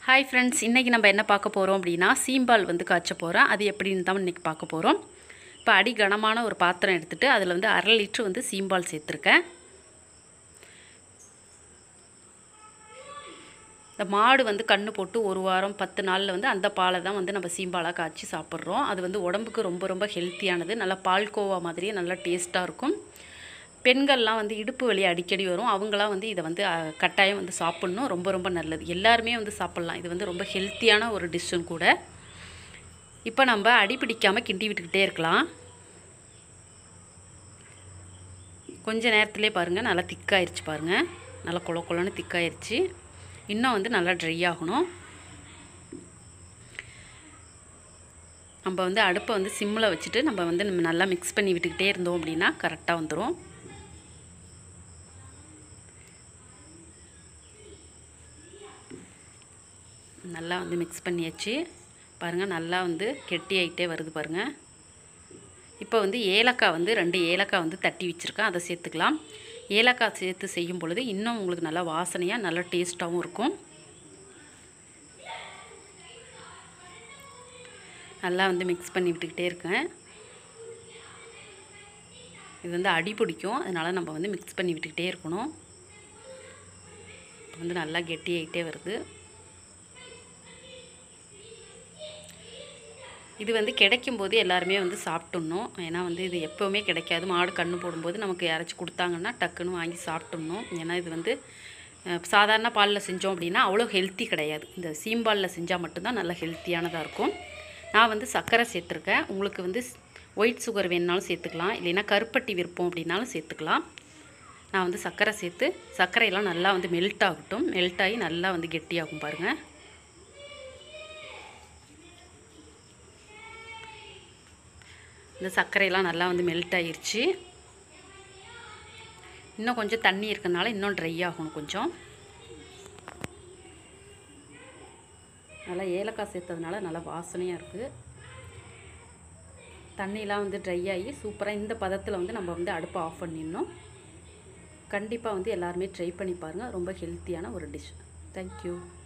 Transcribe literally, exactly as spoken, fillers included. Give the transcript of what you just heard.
Hi friends, இன்றைக்கி நம்ம என்ன பார்க்க போகிறோம் அப்படின்னா சீம்பால் வந்து காய்ச்ச போகிறோம். அது எப்படின்னு தான் இன்றைக்கி பார்க்க போகிறோம். இப்போ அடி கனமான ஒரு பாத்திரம் எடுத்துகிட்டு அதில் வந்து அரை லிட்ரு வந்து சீம்பால் சேர்த்துருக்கேன். இந்த மாடு வந்து கன்று போட்டு ஒரு வாரம் பத்து நாளில் வந்து அந்த பாலை தான் வந்து நம்ம சீம்பாலாக காய்ச்சி சாப்பிட்றோம். அது வந்து உடம்புக்கு ரொம்ப ரொம்ப ஹெல்த்தியானது. நல்லா பால்கோவா மாதிரியே நல்லா டேஸ்ட்டாக இருக்கும். பெண்கள்லாம் வந்து இடுப்பு வலி அடிக்கடி வரும். அவங்களாம் வந்து இதை வந்து கட்டாயம் வந்து சாப்பிட்ணும். ரொம்ப ரொம்ப நல்லது. எல்லாருமே வந்து சாப்பிட்லாம். இது வந்து ரொம்ப ஹெல்த்தியான ஒரு டிஷ்ஷும் கூட. இப்போ நம்ம அடி பிடிக்காமல் கிண்டி விட்டுக்கிட்டே இருக்கலாம். கொஞ்ச நேரத்துலேயே பாருங்கள் நல்லா திக்காயிருச்சு பாருங்கள். நல்லா கொல கொலன்னு திக்காயிருச்சு. இன்னும் வந்து நல்லா ட்ரை ஆகணும். நம்ம வந்து அடுப்பை வந்து சிம்மில் வச்சுட்டு நம்ம வந்து நம்ம நல்லா மிக்ஸ் பண்ணி விட்டுக்கிட்டே இருந்தோம் அப்படின்னா கரெக்டாக வந்துடும். நல்லா வந்து மிக்ஸ் பண்ணியாச்சு பாருங்கள். நல்லா வந்து கெட்டி ஆகிட்டே வருது பாருங்கள். இப்போ வந்து ஏலக்காய் வந்து ரெண்டு ஏலக்காய் வந்து தட்டி வச்சுருக்கேன், அதை சேர்த்துக்கலாம். ஏலக்காய் சேர்த்து செய்யும் பொழுது இன்னும் உங்களுக்கு நல்லா வாசனையாக நல்லா டேஸ்ட்டாகவும் இருக்கும். நல்லா வந்து மிக்ஸ் பண்ணி விட்டுக்கிட்டே இருக்கேன். இது வந்து அடி பிடிக்கும், அதனால் நம்ம வந்து மிக்ஸ் பண்ணி விட்டுக்கிட்டே இருக்கணும். இப்போ வந்து நல்லா கெட்டி ஆகிட்டே வருது. இது வந்து கிடைக்கும்போது எல்லாருமே வந்து சாப்பிட்ணும். ஏன்னா வந்து இது எப்போவுமே கிடைக்காது. மாடு கன்று போடும்போது நமக்கு யாராச்சும் கொடுத்தாங்கன்னா டக்குன்னு வாங்கி சாப்பிட்ணும். ஏன்னா இது வந்து சாதாரண பாலில் செஞ்சோம் அப்படின்னா அவ்வளோ ஹெல்த்தி கிடையாது. இந்த சீம்பாலில் செஞ்சால் மட்டும்தான் நல்லா ஹெல்த்தியானதாக இருக்கும். நான் வந்து சர்க்கரை சேர்த்துருக்கேன். உங்களுக்கு வந்து ஒயிட் சுகர் வேணுனாலும் சேர்த்துக்கலாம், இல்லைன்னா கருப்பட்டி விருப்பம் அப்படின்னாலும் சேர்த்துக்கலாம். நான் வந்து சர்க்கரை சேர்த்து சர்க்கரையெல்லாம் நல்லா வந்து மெல்ட் ஆகட்டும். மெல்ட் ஆகி நல்லா வந்து கெட்டியாகும் பாருங்கள். இந்த சர்க்கரையெல்லாம் நல்லா வந்து மெல்ட் ஆகிருச்சு. இன்னும் கொஞ்சம் தண்ணி இருக்கிறதுனால இன்னும் ட்ரை ஆகணும் கொஞ்சம். நல்லா ஏலக்காய் சேர்த்ததுனால நல்லா வாசனையாக இருக்குது. தண்ணியெலாம் வந்து ட்ரை ஆகி சூப்பராக இந்த பதத்தில் வந்து நம்ம வந்து அடுப்பை ஆஃப் பண்ணிடணும். கண்டிப்பாக வந்து எல்லாருமே ட்ரை பண்ணி பாருங்கள். ரொம்ப ஹெல்த்தியான ஒரு டிஷ். தேங்க்யூ.